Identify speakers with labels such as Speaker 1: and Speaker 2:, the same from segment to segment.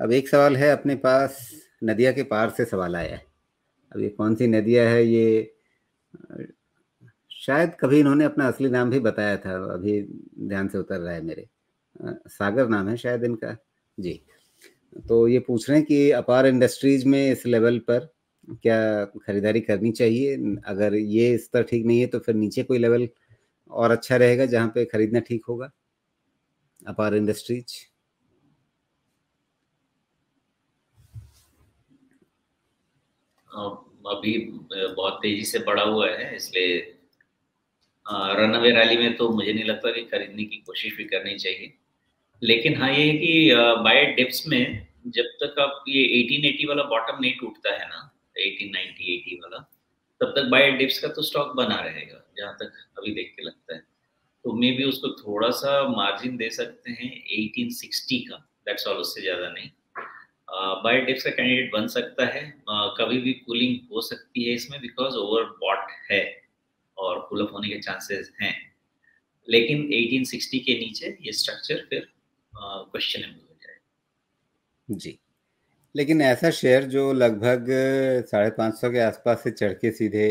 Speaker 1: अब एक सवाल है अपने पास, नदिया के पार से सवाल आया है। अब ये कौन सी नदिया है ये, अ, शायद कभी इन्होंने अपना असली नाम भी बताया था, अभी ध्यान से उतर रहा है मेरे। सागर नाम है शायद इनका। जी। तो ये पूछ रहे हैं कि अपार इंडस्ट्रीज में इस लेवल पर क्या खरीदारी करनी चाहिए? अगर ये स्तर ठीक नहीं है तो फिर नीचे कोई लेवल और अच्छा रहेगा जहाँ पे खरीदना ठीक होगा? अपार इंडस्ट्रीज।
Speaker 2: अभी बहुत तेजी से बढ़ा हुआ है, इसलिए रनअवे रैली में तो मुझे नहीं लगता कि खरीदने की कोशिश भी करनी चाहिए। लेकिन हाँ, ये है कि बाय डिप्स में जब तक आप ये 1880 वाला बॉटम नहीं टूटता है ना, 1890 80 वाला, तब तक बाय डिप्स का तो स्टॉक बना रहेगा, जहाँ तक अभी देख के लगता है। तो मे बी उसको थोड़ा सा मार्जिन दे सकते हैं 1860 का, दैट्स ऑल, उससे ज्यादा नहीं। बाय डिप्स का कैंडिडेट बन सकता है। कभी भी कूलिंग हो सकती है इसमें, बिकॉज ओवर बॉट है और पुल अप होने के चांसेस हैं। लेकिन 1860 के नीचे ये स्ट्रक्चर फिर क्वेश्चनेबल हो जाएगा।
Speaker 1: जी। लेकिन ऐसा शेयर जो लगभग 550 के आसपास से चढ़ के सीधे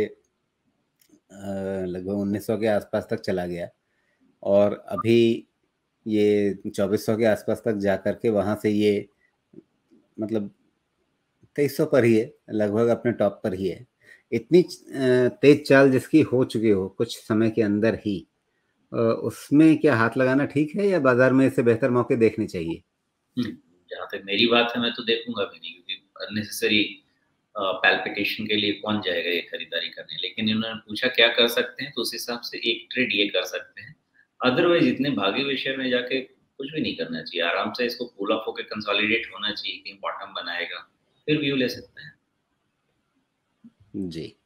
Speaker 1: लगभग 1900 के आसपास तक चला गया, और अभी ये 2400 के आसपास तक जा करके वहां से ये मतलब 2300 पर ही है, लगभग अपने टॉप पर ही है। इतनी तेज चाल जिसकी हो चुकी हो कुछ समय के अंदर ही, उसमें क्या हाथ लगाना ठीक है या बाजार में इससे बेहतर मौके देखने चाहिए?
Speaker 2: जहाँ तक मेरी बात है, मैं तो देखूंगा भी नहीं, क्योंकि अननेसेसरी पैल्पिटेशन के लिए कौन जाएगा ये खरीदारी करने। लेकिन इन्होंने पूछा क्या कर सकते हैं, तो उस हिसाब से एक ट्रेड ये कर सकते हैं। अदरवाइज इतने भागे हुए शेयर में जाके कुछ भी नहीं करना चाहिए। आराम से इसको पुल अप होकर कंसोलिडेट होना चाहिए, कहीं बॉटम बनाएगा, फिर व्यू ले सकते हैं।
Speaker 1: जी।